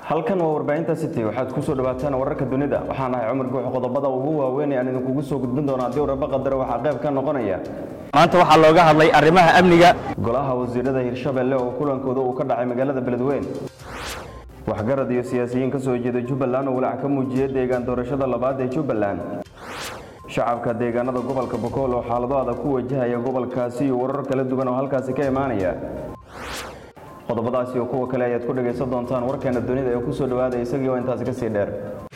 halkan waa warbaahinta City waxaad ku soo dhawaataan wararka dunida waxaan ahay Cumar Guux qodobada ugu waaweyn ee aan idinku soo gudbin doono hadii warba qadar waxa qayb ka noqonaya maanta waxa looga hadlay arrimaha amniga golaha wasiirada Hirshabelle oo kulankooda uu ka dhacay magaalada Beledweyne waxgarad iyo siyaasiyiin ka soo jeeda Jubbaland oo walaac ka muujiyay deegaan doorashada labaad ee Jubbaland shacabka deegaanada gobolka Boqol oo xaalado adag ku wajahaya gobolkaasi iyo warar kala duwan oo halkaas ka imaanaya qodobadaasi oo kuwa kale ayaad ku dhageysan doontaan warkeena dunida ee ku soo dhawaada isagii oo intaas ka sii dheer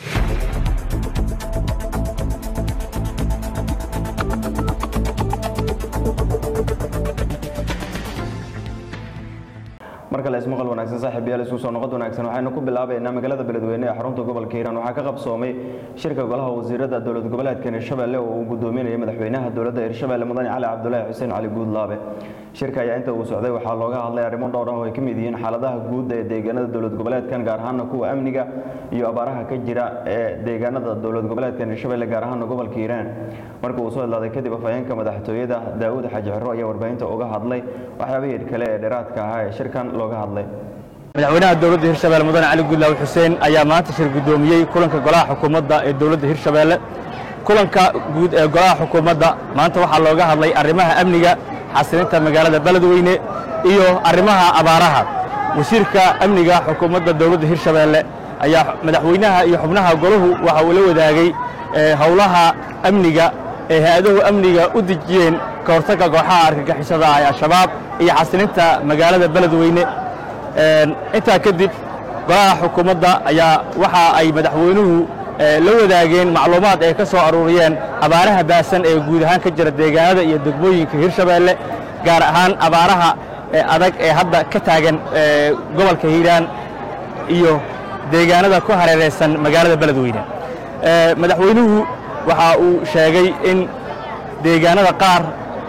marka la ismaqal wanaagsan saaxiibayaal isku soo noqod wanaagsan waxaynu ku bilaabaynaa magaalada Beledweyne ee xarunta gobolka Hiiraan waxa ka qabsoomay shirka golaha wasiirada dawlad goboleedka Hirshabelle oo uu gudoominayay madaxweynaha dawladda Hirshabelle Mudane Cali Cabdullaahi Xuseen Cali Guudlaabe shirka ayaa inta uu socday waxa looga hadlay arrimo dhowr ah oo ay ka mid yihiin xaaladaha guud ee deegaanada dawlad goboleedkan gaar ahaan kuwa amniga iyo abaaraha ka jira ee deegaanada dawlad goboleedka Hirshabelle gaar ahaan gobolka Hiiraan markii uu soo hadlay kadib afayeenka madaxtooyada Daawud Xaaji Xirro ayaa warbaahinta uga hadlay waxyaabaha kale ee dheeraadka ah ee shirkan looga hadlay madaxweynaha dawladda Hirshabelle Mudane Cali Guudlaabe Xuseen ayaa maanta shir gudoomiyay kulanka golaha xukuumadda ee dawladda Hirshabelle kulanka guud ee golaha xukuumadda maanta waxa looga hadlay arrimaha amniga xasilinta magaalada Beledweyne iyo arrimaha abaaraha wasiirka amniga xukuumadda dawladda Hirshabelle ayaa madaxweynaha iyo xubnaha goluhu waxa uu la wadaagay hawlaha amniga ee hay'adaha amniga u dejiyeen ka hortagga kooxaha argagixisada ah ee shabaab iyo xasilinta magaalada Beledweyne inta kadib golaha xukuumadda ayaa waxa ay madaxweynuhu la wadaageen macluumaad ay ka soo aruuriyeen abaaraha baasan ee guud ahaan ka jira deegaanada iyo degmooyinka Hirshabelle gaar ahaan abaaraha adag ee hadda ka taagan gobolka Hiiraan iyo deegaanada ku hareeraysan magaalada Beledweyne madaxweynuhu waxa uu sheegay in deegaanada qaar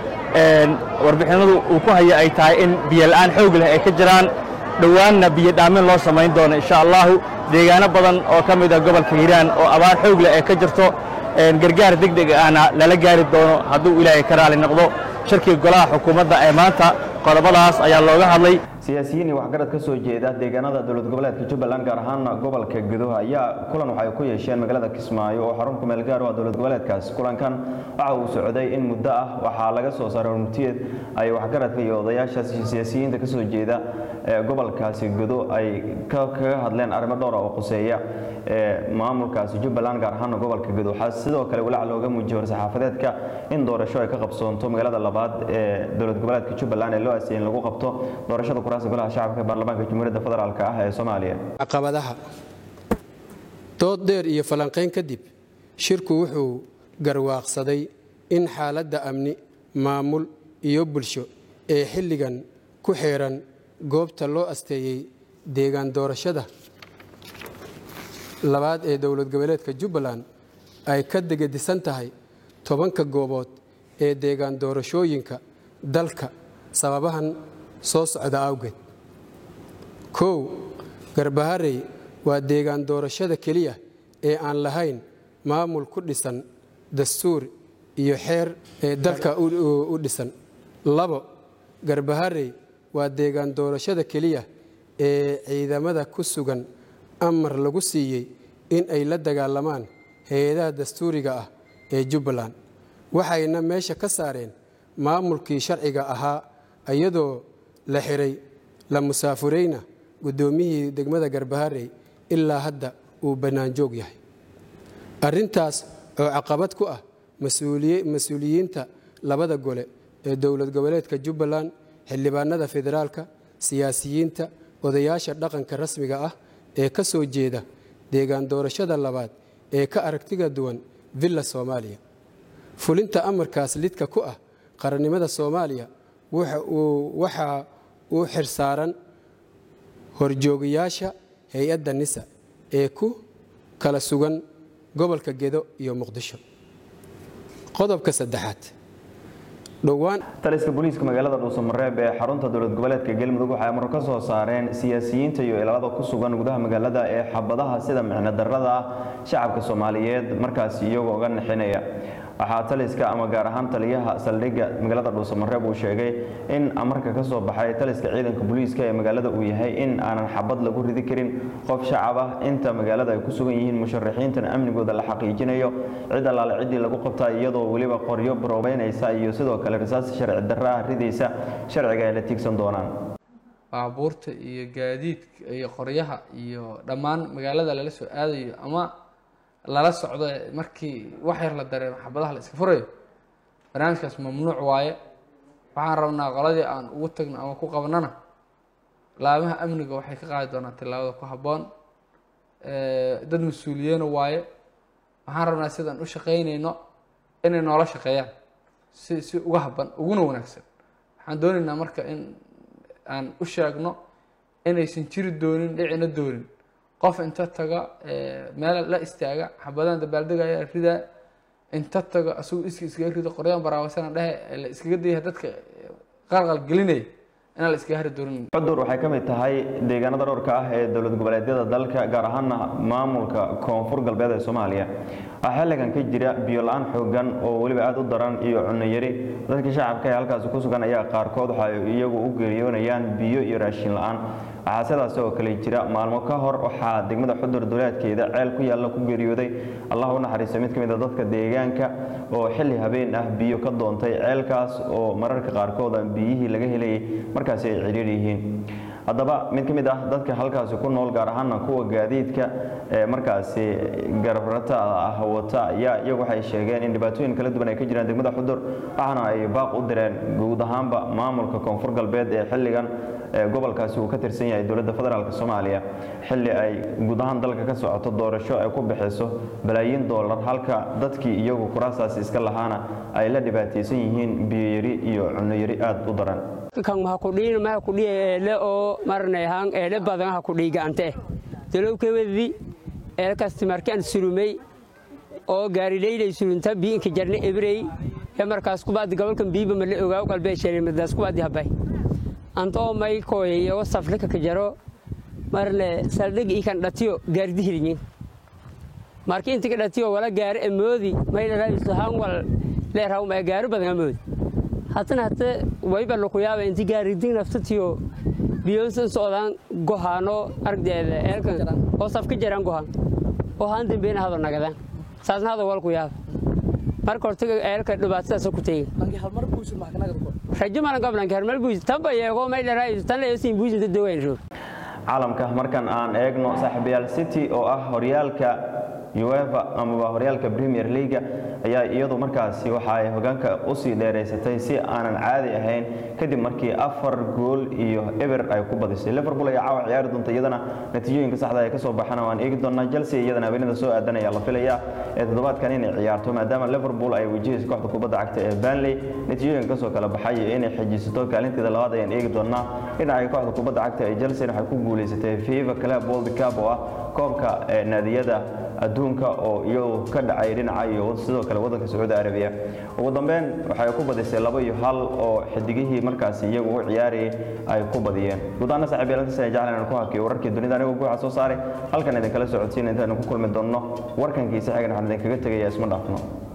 warbixinadu uu ku hayo ay tahay in biyo la'aan xoog leh ay ka jiraan dhawaanna biyo dhaamin loo samayn doono insha Allah deegaano badan oo ka mid ah gobolka Hiiraan oo abaar xoog leh ay ka jirto gargaar degdeg ahna lala gaari doono hadduu Ilaahay ka raali noqdo shirkii golaha xukuumadda ee maanta qodobadaas ayaa looga hadlay siyaasiyiin iyo waxgarad ka soo jeeda deegaanada dawlad goboleedka Jubbaland gaar ahaan gobolka Gedo ayaa kulan waxay ku yeesheen magaalada Kismaayo oo xarun ku meel gaar ah dawlad goboleedkaas kulankan waxa uu socday in muddo ah waxa laga soo saaray runtiyeed ay waxgaradka iyo odayaasha siyaasiyiinta ka soo jeeda gobolkaasi Gedo ay kaga hadleen arrimo dhowr ah oo quseeya maamulkaasi Jubbaland gaar ahaan gobolka Gedo waxa sidoo kale walaac looga muujiyay saxaafadeedka in doorasho ay ka qabsoonto magaalada labaad ee dawlad goboleedka Jubbaland ee loo aasiyay lagu qabto doorashada kuraasta golaha shacabka baarlamaanka Jamhuuriyadda Federaalka ah ee Soomaaliya caqabadaha dood dheer iyo falanqeyn kadib shirku wuxuu garwaaqsaday in xaaladda amni maamul iyo bulsho ee xilligan ku xeeran goobta loo asteeyay deegaan doorashada labaad ee dawlad goboleedka Jubbaland ay ka degadisan tahay 10 goobood ee deegaan doorashooyinka dalka sababahan soo socda awgeed kow Garbaharey waa deegaan doorashada kaliya ee aan lahayn maamul ku dhisan dastuur iyo xeer ee dalka u dhisan labo Garbaharey waa deegaan doorashada kaliya ee ciidamada ku sugan amar lagu siiyay in ay la dagaalamaan hay'adaha dastuuriga ah ee Jubbaland waxayna meesha ka saareen maamulkii sharciga ahaa iyadoo la xiray la musaafureyna gudoomiyihii degmada Garbaharey ilaa hadda uu banaan joog yahay arintaas oo caqabad ku ah mas'uuliyiinta labada gole ee dawlad goboleedka Jubbaland xildhibaanada federaalka siyaasiyiinta odayaasha dhaqanka rasmiga ah ee ka soo jeeda deegaan doorashada labaad ee ka aragtiga duwan villa Soomaaliya fulinta amarkaas lidka ku ah qarannimada Soomaaliya waxa uu xirsaaran horjoogayaasha hay'adda NISA ee ku kala sugan gobolka Gedo iyo Muqdisho qodobka saddexaad dhowaan taliska booliiska magaalada Dhuusamareeb ee xarunta dowlad goboleedka Galmudug waxay amar ka soo saareen siyaasiyiinta iyo ilaalada ku sugan gudaha magaalada ee xabadaha sida micno darrada ah shacabka Soomaaliyeed markaas iyagoo uga naxinaya waxaa taliska ama gaar ahaan taliyaha saldhigga magaalada Dhuusamareeb uu sheegay in amarka ka soo baxay taliska ciidanka booliiska ee magaalada uu yahay in aanan xabad lagu ridi karin qof shacab ah inta magaalada ay ku sugan yihiin musharaxiintan amnigooda la xaqiijinayo cid allaale cidii lagu qabtaa iyadoo waliba qoryo baroobeynaysa iyo sidoo kale risaas sharci darro ah ridaysa sharciga ay la tiigsan doonaan baabuurta iyo gaadiidka iyo qoryaha iyo dhammaan magaalada lala soo aadayo ama lala socdo markii wax yar la dareemo xabadaha la iska furayo barnaamijkaas mamnuuc waaye waxaan rabnaa qoladii aan ugu tagno ama ku qabanana laamaha amniga waxay ka qaadi doonaan tillaabada ku habboon dad mas-uuliyiin waaye waxaan rabnaa sidaan u shaqaynayno inay noola shaqeeyaan si uga habban uguna wanaagsan waxaan doonaynaa marka in aan u sheegno inaysan jiri doonin dhicina doonin qof inta taga meel la istaaga xabadan dabaaldegaya rida inta taga asuu iskaga rido qoryaan baraawasana dhahe la iskaga dayay dadka qalqal gelinay in la iskaga hari doonin cudur waxay ka mid tahay deegaanada dhowrka ah ee dowlad goboleedyada dalka gaar ahaan maamulka koonfur galbeed ee Soomaaliya waxa xilligan ka jira biyo la'aan xooggan oo waliba aad u daran iyo cunno yari dadka shacabka ee halkaas ku sugan ayaa qaarkood waxa iyagu u geeriyoonayaan biyo iyo raashin la'aan waxaa sidaas oo kale jira maalmo ka hor waxaa degmada Xudur duleedkeeda ceel ku yaalla ku geeriyooday Allah u naxariisto mid ka mid ah dadka deegaanka oo xilli habeen ah biyo ka doontay ceelkaas oo mararka qaarkood biyihii laga helay markaas ay ciriir yihiin haddaba mid ka mid ah dadka halkaas ku nool gaar ahaan kuwa gaadiidka markaas garbarata ah wata ayaa iyagu waxay sheegeen in dhibaatooyin kala duwan ay ka jiraan degmada Xudur waxaana ay baaq u direen guud ahaanba maamulka koonfur galbeed ee xilligan gobolkaasi uu ka tirsan yahay dowladda federaalka Soomaaliya xilli ay guud ahaan dalka ka socoto doorasho ay ku bixiso balaayiin dollar halka dadkii iyagu kuraasaas iska lahaana ay la dhibaataysan yihiin biyo yari iyo cunno yari aad u daran kan ma ku dhiile oo marnay haan eele badan ha ku dhiigante dalowkeedii ee customer-kan surumay oo gaari leeyahay surunta biinka jarne ebrey ee markaas ku baad gobolkan biiba ma la ogaa qalbay sheeray madaas ku baad habay anto may kooyo saflaka ka jaro marle saldhig ikan dhatiyo gaardi hirin markii inta ka dhatiyo wala gaar amoodi may la raayis haan wal leeraw ma gaar badan amoodi hatta wayba loo yaabay inta gaari din naftatiyo biyonsan soodan gohaano argdeeda eelkan oo safka jaran gohan oo haan dambeena hada nagadan saasna hada wal ku yaab marka hortaga eelka dhibaatada soo ku tagay bangi hal mar buusin ma kana gabo rajmaan gablan hal mar buusin tamba yeego may la raayis tan leeyahay buusin dadweyne roo caalamka markan aan eegno saaxiibayaal City oo ah horyaalka UEFA ama horyaalka Premier League ayaa iyadu markaasi waxa ay hogaanka u sii dheereysatay si aanan caadi ahayn kadib markii 4 gool iyo eber ay ku badisay Liverpool ayaa caawa ciyaar doonta iyadana natiijooyinka saxda ah ay ka soo baxana waan eegi doonaa Chelsea iyadana habeenada soo aadanaya la filayaa ee toddobaadkan inay ciyaarto maadaama Liverpool ay wajahayso kooxda kubadda cagta ee Burnley natiijooyinka soo kala baxay inay xajiisato kaalinteeda labaad ayaan eegi doonaa dhinaca kooxda kubadda cagta ee Chelsea waxay ku guuleysatay FIFA Club World Cup oo ah koobka naadiyada adduunka oo iyadoo ka dhacay dhinaca iyo sidoo kale wadanka Saudi Arabia ugu dambeyn waxay ku badisay 2-1 oo xidigihii markaas iyagu u ciyaarayay ay ku badiyeen gudaana saaxiibayaal say jaclan ku hakiyo wararkii dunida anigu ku soo saaray halkan idin kala socodsiin intaan ku kulmi doono warkankiisa xigana waxaan idin kaga tagayaa isma dhaafno